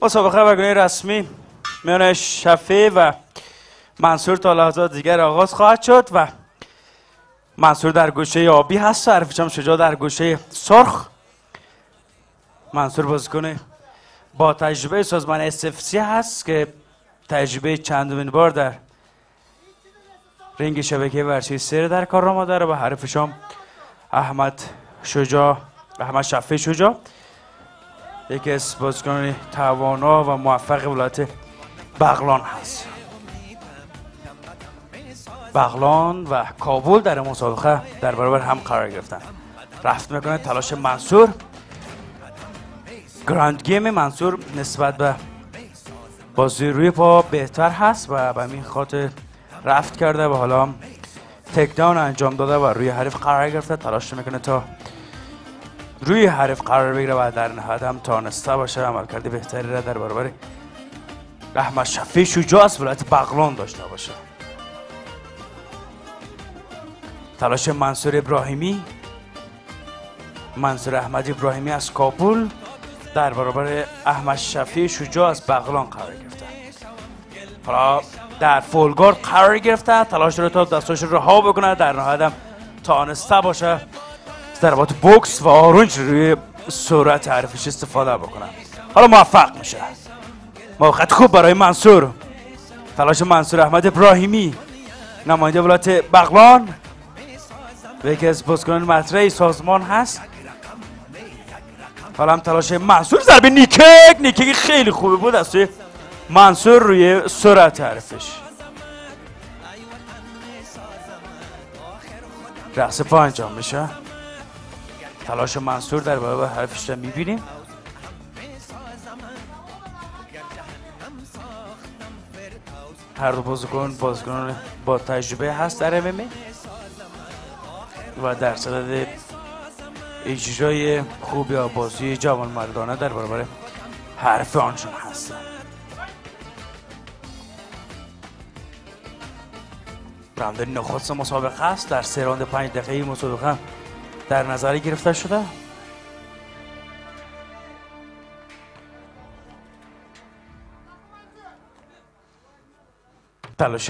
مسابقه برگزاری رسمی میان شفیع و منصور تا لحظات دیگر آغاز خواهد شد و منصور در گوشه آبی هست و حریفش هم شجاع در گوشه سرخ. منصور بازیکن با تجربه سازمان SFC هست که تجربه چندمین بار در رینگ شبکه ورزشی سر در کار را داره و حریفش هم احمد شفیع شجاع، یکی از بازیکنان توانا و موفق ولایت بغلان هست. بغلان و کابل در مسابقه در برابر هم قرار گرفتن. رفت میکنه تلاش منصور. گراند گیم منصور نسبت به بازی روی پا بهتر هست و به همین خاطر رفت کرده و حالا هم تک داون انجام داده و روی حریف قرار گرفته. تلاش میکنه تا روی حریف قرار بگیره و در نهایت هم تانسته باشه عملکرد بهتری را در برابر احمد شفیع شجاع از ولایت بغلان داشته باشه. تلاش منصور احمد ابراهیمی از کابل در برابر احمد شفیع شجاع از بغلان قرار گرفته. حالا در فولگار قرار گرفته، تلاش رو تا دستاش رها بکنه، در نهایت هم تانسته باشه ضربات بوکس و آرنج روی صورت حریفش استفاده بکنه. حالا موفق میشه. موقعیت خوب برای منصور. تلاش منصور احمد ابراهیمی نماینده ولایت بغلان و یکی از بازیکنان مطرح سازمان هست. حالا هم تلاش منصور، ضربه نیکک خیلی خوبی بود از توی منصور روی صورت حریفش. رقص پا انجام میشه. تلاش منصور در برابر حریفش رو میبینیم. هر دو بازیکن با تجربه هست در MMA و در صدد اجرای خوب یا بازی جوان مردانه در برابر حریف آنشون هستن. راند نخست مسابقه است. در 3 راند 5 دقیقه مسابقه در نظر گرفته شده. تلاش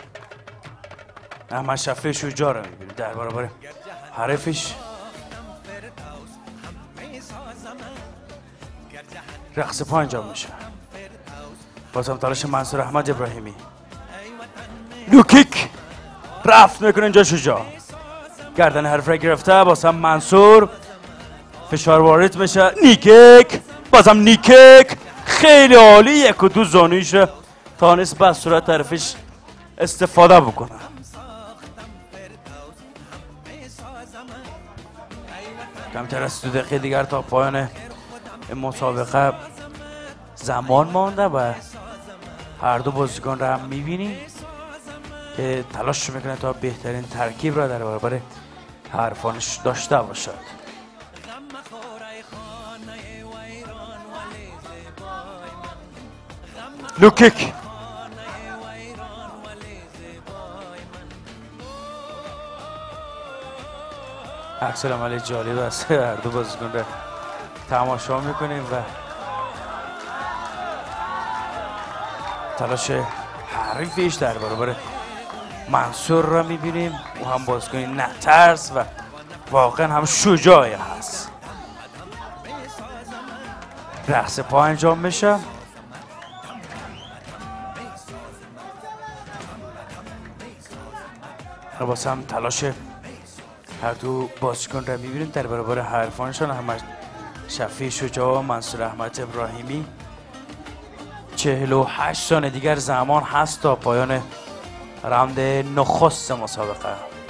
احمد شفیع شجاع را می‌بینیم در برابر حریفش. رقص پا انجام میشه. باز هم تلاش منصور احمد ابراهیمی. لوکیک رفت میکنه اینجا شجاع. گردن حریف را گرفته. باز هم منصور فشار وارد میشه. نیکک، باز هم نیکک خیلی عالی. 1 و 2 زانویش را تانست به صورت حریفش استفاده بکنه. کمتر از 2 دقیقه دیگر تا پایان این مسابقه زمان مانده و هر دو بازیکن را هم میبینیم که تلاش میکنه تا بهترین ترکیب را در برابر حریفانش داشته باشد. لوکیک عکس العمل جالب است. هر دو بازیکن را تماشا میکنیم و تلاش حریفش در برابر منصور را میبینیم. او هم بازیکن نترس و واقعا هم شجاعی هست. رقص پا انجام میشه. باز هم تلاش هر دو بازیکن را میبینیم در برابر حریفانشان. احمد شفیع شجاع و منصور احمد ابراهیمی. 48 ثانیه دیگر زمان هست تا پایان راند نخست مسابقه.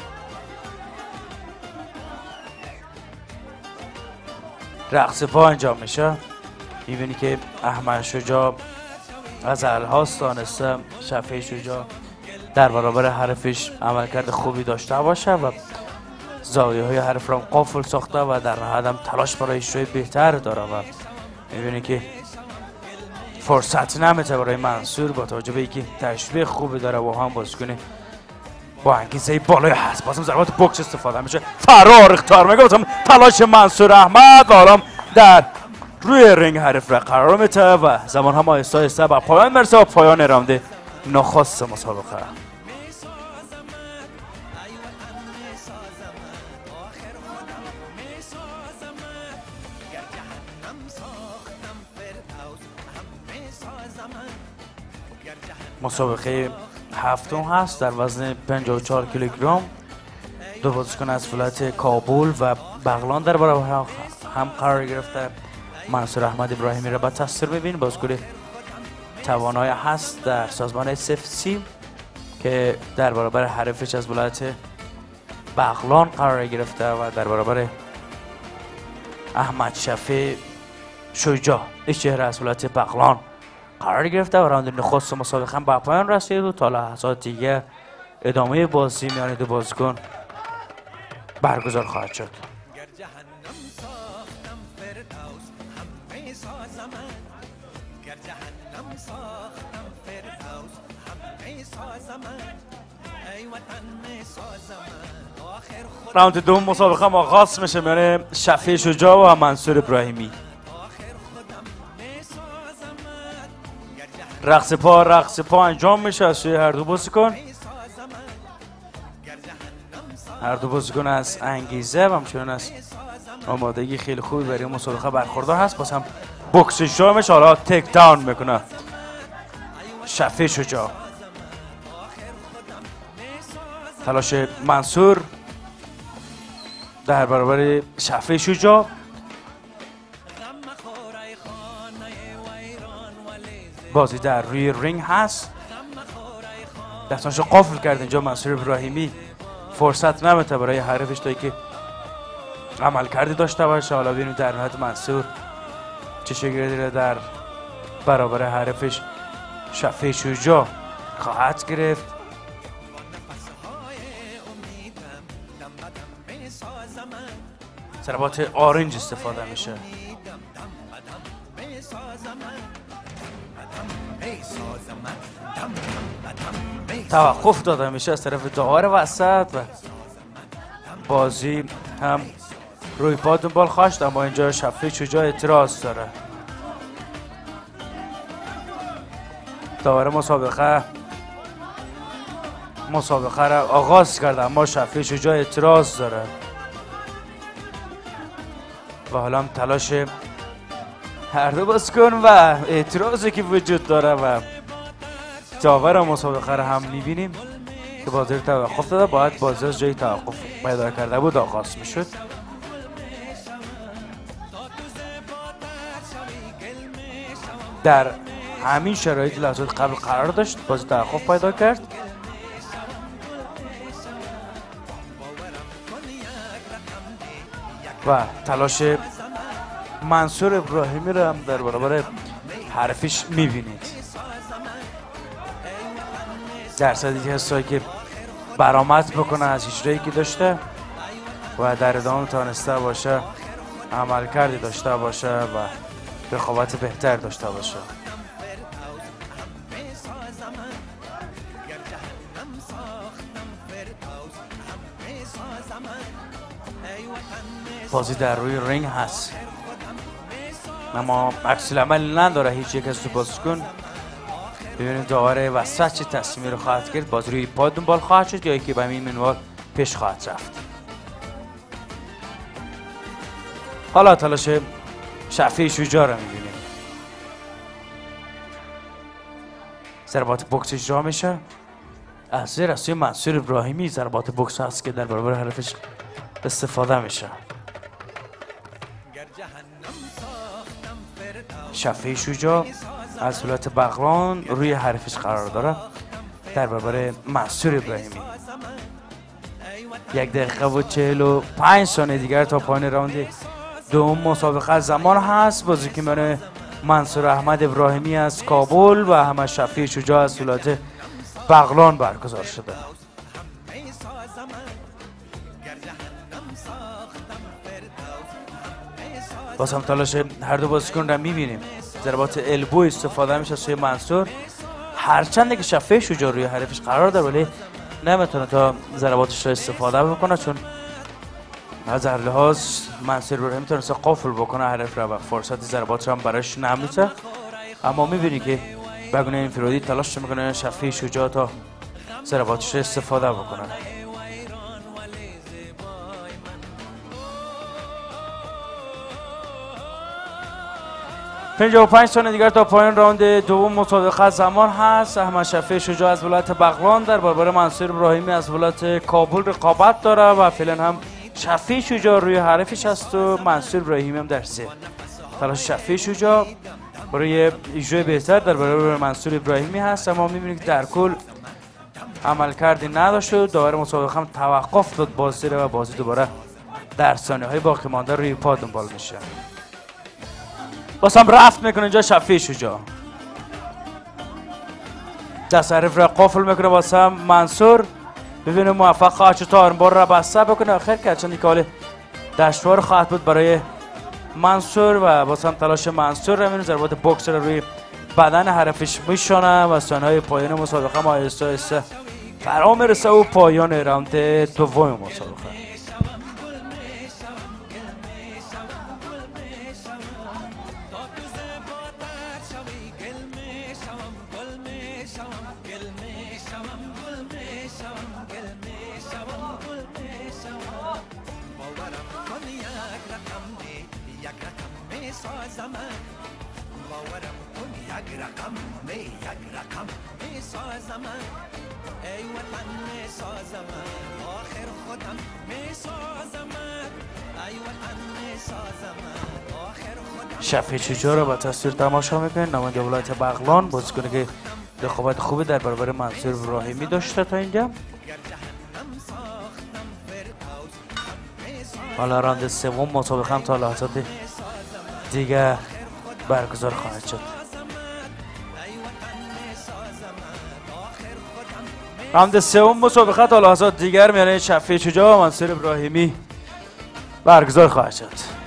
رقص پا انجام میشه. میبینی که احمد شجاع از الهاست تانسته شفیع شجاع در برابر حریفش عملکرد خوبی داشته باشه و زاویه های حریف را قفل ساخته و در نهایت هم تلاش برای اجرای بهتر داره و میبینی که فرصت نمیده برای منصور با توجه به اینکه تجربه خوبی داره و هم بازیکن با انگیزه بالای هست. بازم ضربات بوکس استفاده میشه. فرار اختیار میکنه. بازم تلاش منصور احمد و حالا در روی رینگ حریف را قرار میده و زمان هم آهسته آهسته به پایان میرسه و پایان راند نخست مسابقه. مسابقه هفتم هست در وزن 54 کیلوگرم. دو بازیکن از ولایت کابل و بغلان در برابر هم قرار گرفته. منصور احمد ابراهیمی را به تصویر ببین، بازیکن توانای هست در سازمان SFC که در برابر حریفش از ولایت بغلان قرار گرفته و در برابر احمد شفیع شجاع این چهره از ولایت بغلان قرار گرفته و راند نخست مسابقه هم به پایان رسید و تا لحظات دیگه ادامه بازی میان دو بازیکن برگزار خواهد شد. راند دوم مسابقه هم آغاز میشه میان شفیع شجاع و منصور ابراهیمی. رقص پا انجام میشه از سوی هر دو بازیکن. هر دو بازیکن از انگیزه و همچنین از آمادگی خیلی خوبی برای مسابقه برخوردار هست. باز هم بوکس شجاع میشه، حالا تک داون میکنه شفیع شجاع. تلاش منصور در برابر شفیع شجاع. بازی در روی رینگ هست. دستانشو قفل کرد اینجا منصور ابراهیمی، فرصت نمیده برای حریفش تا که عمل کردی داشته باشه. حالا ببینیم در نهایت منصور چه شکلی در برابر حریفش شفیع شجاع خواهد گرفت. ضربات آرنج استفاده میشه. توقف داده میشه از طرف داور وسط و بازی هم روی پا دنبال خواهد، اما اینجا شفیع شجاع اعتراض داره. داور مسابقه را آغاز کرده اما شفیع شجاع اعتراض داره و حالا هم تلاش هر دو بازیکن و اعتراضی که وجود داره و داور مسابقه را هم میبینیم که بازی رو توقف داده. باید بازی از جای توقف پیدا کرده بود آغاز میشد. در همین شرایط لحظات قبل قرار داشت، بازی توقف پیدا کرد. و تلاش منصور ابراهیمی را هم در برابر حرفش میبینید. درصدی که هستایی که برآمد بکنه از اجرایی که داشته و در ادامه تانسته باشه عمل کردی داشته باشه و رقابت بهتر داشته باشه. بازی در روی رینگ هست اما عکس العمل نداره هیچ یک از دو بازیکن. ببینیم داور وسط چه تصمیمی رو خواهد کرد. بازی روی پا دنبال خواهد شد یا یکی به این منوال پیش خواهد رفت. حالا تلاش شفیع شجاع رو میبینیم. ضربات بوکس اجرا میشه از زیر از سوی منصور ابراهیمی. ضربات بوکس هست که در برابر حرفش استفاده میشه. شفیع شجاع از ولایت بغلان روی حریفش قرار داره در برابر منصور ابراهیمی. 1 دقیقه و 45 ثانیه دیگر تا پایان راند دوم مسابقه زمان هست. بازی که میان منصور احمد ابراهیمی از کابل و احمد شفیع شجاع از ولایت بغلان برگزار شده. باز هم تلاش هر دو بازیکن را میبینیم. ضربات البو استفاده میشه سوی منصور، هرچند که شفیع شجاع روی حریفش قرار داره ولی نمیتونه تا ضرباتش را استفاده بکنه چون از هر لحاظ منصور ابراهیمی تونسته قفل بکنه حریف را و فرصت ضربات هم براش نمیده، اما میبینی که بگونه انفرادی تلاش میکنه شفیع شجاع تا ضرباتش استفاده بکنه. 55 ثانیه دیگر تا پایان راوند دوم مسابقه زمان هست. احمد شفیع شجاع از ولایت بغلان در برابر منصور ابراهیمی از ولایت کابل رقابت داره و فعلا هم شفیع شجاع روی حریفش است و منصور ابراهیمی هم در زیر. تلاش شفیع شجاع برای اجرای بهتر در برابر منصور ابراهیمی هست، اما می‌بینید که در کل عملکردی نداشت و داور مسابقه هم توقف داد بازی و بازی دوباره در ثانیه‌های باقی مانده روی پا دنبال میشه. بازم رفت میکنه اینجا شفیع شجاع، دست حریف را قفل میکنه. بازم منصور ببینه موفق خواهد شد تا آرمبار را بسته بکنه. آخر که چندی که حال دشوار خواهد بود برای منصور و بازم تلاش منصور را میبینه ضربات بوکس را روی بدن حریفش میشانه و ثانیه‌های پایان مسابقه ما آهسته آهسته فرا میرسه و پایان راوند دوم مسابقه. شفیع شجاع را با تصویر تماشا میکنید. نماینده ولایت بغلان بازیکنی که رقابت خوبی در برابر منصور ابراهیمی داشته تا اینجا. حالا راند سوم مسابقه هم تا لحظات دیگر برگزار خواهد شد. راند سوم مسابقه تا لحظات دیگر میان شفیع شجاع و منصور ابراهیمی برگزار خواهد شد.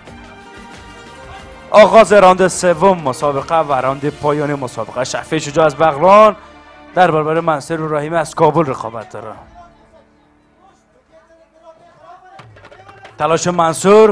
آغاز راند سوم مسابقه و راند پایان مسابقه. شفیع شجاع از بغلان در برابر منصور ابراهیمی از کابل رقابت داره. تلاش منصور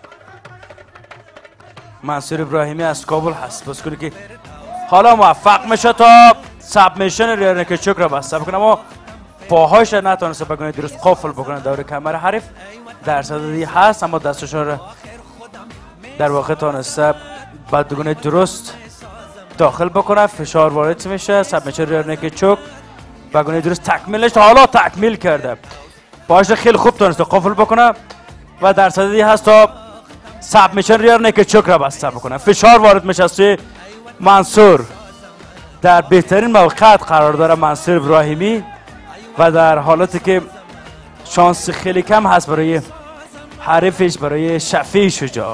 ابراهیمی از کابل هست، بازیکنی که حالا موفق میشه تا سابمیشن ریرنک چوک را بسته بکنه، اما پاهاش نتونسته بگونه درست قفل بکنه دور کمر حریف. درصدی هست اما دستش را در واقع تونسته بدگونه درست داخل بکنه. فشار وارد میشه، سابمیشن ریرنک چوک بگونه درست تکمیلش حالا تکمیل کرده. پاهاش خیلی خوب تونسته قفل بکنه و درصدی هست تا سابمیشن ریرنک چوک را بسته بکنه. فشار وارد میشه سوی منصور. در بهترین موقعیت قرار داره منصور ابراهیمی و در حالتی که شانس خیلی کم هست برای حریفش، برای شفیع شجاع.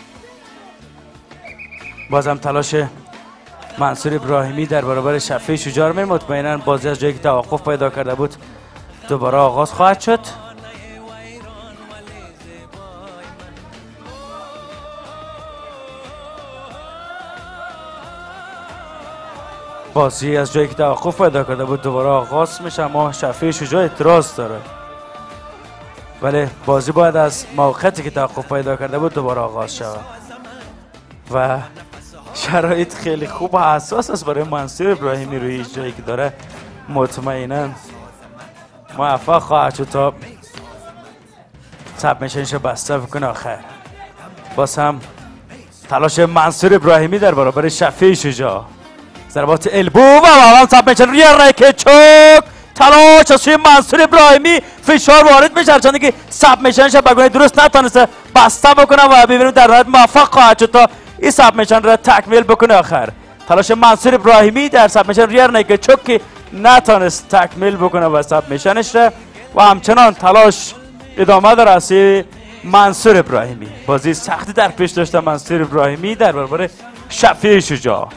بازم تلاش منصور ابراهیمی در برابر شفیع شجاع می مطمئنا بازی از جایی که توقف پیدا کرده بود دوباره آغاز خواهد شد. بازی از جایی که توقف پیدا کرده بود دوباره آغاز میشه، اما شفیع شجاع اعتراض داره، ولی بازی باید از موقعیتی که توقف پیدا کرده بود دوباره آغاز شود و شرایط خیلی خوب و حساس است برای منصور ابراهیمی روی جایی که داره. مطمئنا موفق خواهد شد تا سابمیشنش بسته بکنه. آخر باز هم تلاش منصور ابراهیمی در برابر شفیع شجاع، ضربات البو و بعداً سابمیشن ریرنک چوک. تلاش از سوی منصور ابراهیمی، فشار وارد میشه هرچند که سابمیشنش بگونه درست نتونسته بسته بکنه و ببینیم در نهایت موفق خواهد شد تا این سابمیشن را تکمیل بکنه. آخر تلاش منصور ابراهیمی در سابمیشن ریرنک چوک که نتونست تکمیل بکنه و سابمیشنش را و همچنان تلاش ادامه داره از سوی منصور ابراهیمی. بازی سختی در پیش داشته منصور ابراهیمی در برابر شفیع شجاع.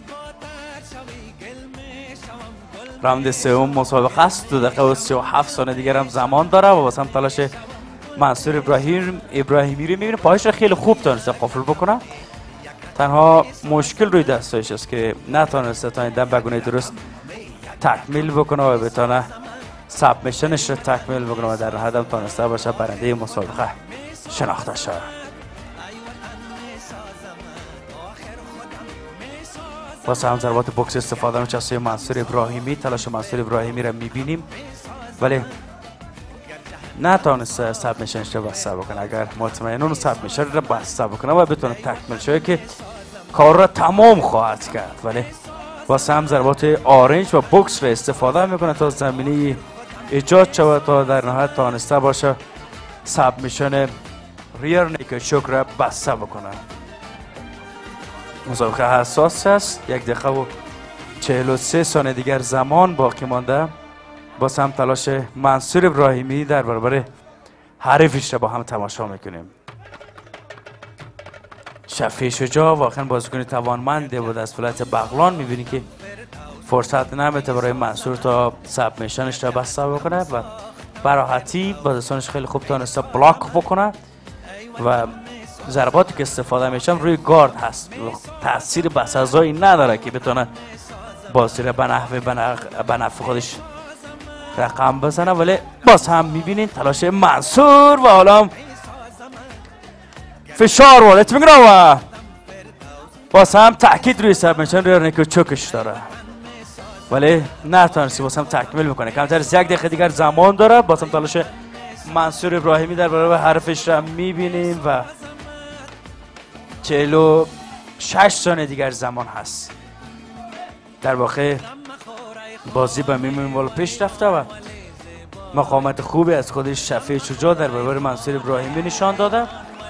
راوند سوم مسابقه است. 2 دقیقه و 37 ثانیه دیگر هم زمان داره و واسه هم تلاش منصور ابراهیمی رو میبینه پاهاش رو خیلی خوب تونسته قفل بکنه. تنها مشکل روی دستایش است که نتونسته تا این دم بگونه درست تکمیل بکنه و بتونه سابمیشنش رو تکمیل بکنه و در نهایت هم تانسته باشه برنده مسابقه شناخته شد. واسه هم ضربات بوکس استفاده میشه از منصور ابراهیمی. تلاش منصور ابراهیمی رو میبینیم ولی نتونست سابمیشنش رو بسته بکنه. اگر مطمئنون سابمیشن رو بسته بکنه و بتونه تکمیل شده که کار را تمام خواهد کرد، ولی واسه هم ضربات آرنج و بوکس را استفاده میکنه تا زمینی ایجاد شود تا در نهایت تانسته باشه سابمیشن ریر نیکل چوک را بسته بکنه. مسابقه حساس است. 1 دقیقه و 43 ثانیه دیگر زمان باقی مانده. باز هم تلاش منصور ابراهیمی در برابر حریفش را با هم تماشا میکنیم. شفیع شجاع واقعا بازیکن توانمنده بود از ولایت بغلان. میبینی که فرصت نمیده برای منصور تا سابمیشنش را بسته بکنه و براحتی بازیکنش خیلی خوب تونسته بلاک بکنه و ضرباتی که استفاده میشه روی گارد هست. تاثیر بسازایی نداره که بتونه بازی را به نفع خودش رقم بزنه، ولی باز هم میبینین تلاش منصور و حالا فشار وارد میکنه و باز هم تاکید روی سابمیشن روی نیکل چوکش داره ولی نتونستی باز هم تکمیل میکنه. کمتر از 1 دقیقه دیگر زمان داره. باز هم تلاش منصور ابراهیمی در برابر حرفش را میبینیم و 46 ثانیه دیگر زمان هست. در واقع بازی به میمون پیش رفته و مقاومت خوبی از خودش شفیع شجاع در برابر منصور ابراهیمی نشان داده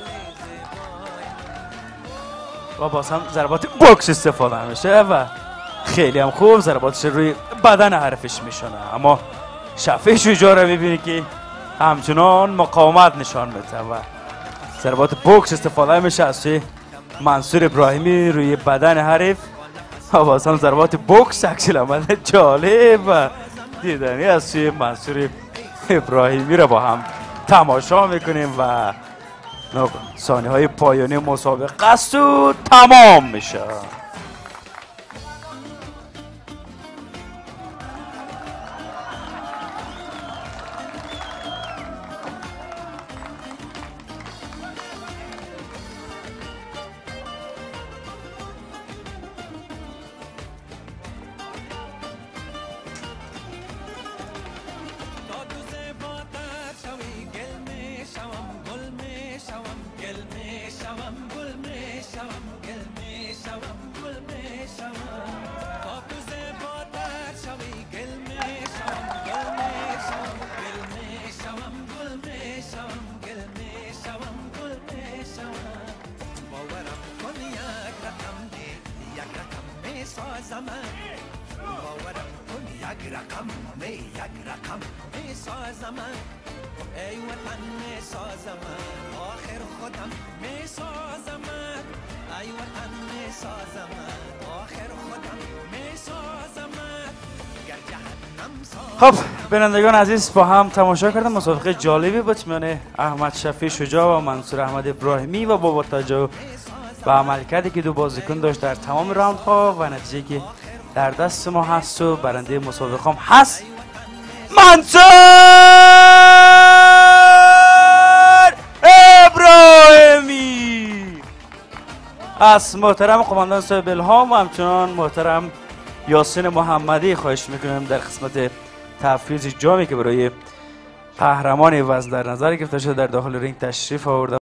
و باز هم ضربات بوکس استفاده میشه و خیلی هم خوب ضرباتش روی بدن حرفش میشونه، اما شفیع شجاع رو میبینی که همچنان مقاومت نشان میده و ضربات بوکس استفاده میشه از سوی منصور ابراهیمی روی بدن حریف و باز هم ضربات بوکس عکس العمل جالب و دیدنی از سوی منصور ابراهیمی رو با هم تماشا میکنیم و ثانیه های پایانی مسابقه است و تمام میشه. خب بینندگان عزیز با هم تماشا کردم. مسابقه جالبی بود میان احمد شفیع شجاع و منصور احمد ابراهیمی و با توجه به عملکردی که دو بازیکن داشت در تمام راندها و نتیجه که در دست ما هست و برنده مسابقه هم هست منصور ابراهیمی. از محترم قماندان صاحب الهام و همچنان محترم یاسین محمدی خواهش میکنم در قسمت تفویض جامی که برای قهرمان وزن در نظر گرفته شده در داخل رینگ تشریف آورده.